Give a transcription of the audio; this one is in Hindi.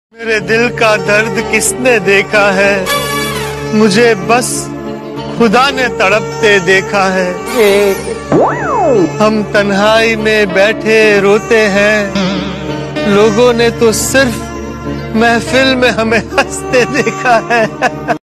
मेरे दिल का दर्द किसने देखा है, मुझे बस खुदा ने तड़पते देखा है। हम तन्हाई में बैठे रोते हैं, लोगों ने तो सिर्फ महफिल में हमें हंसते देखा है।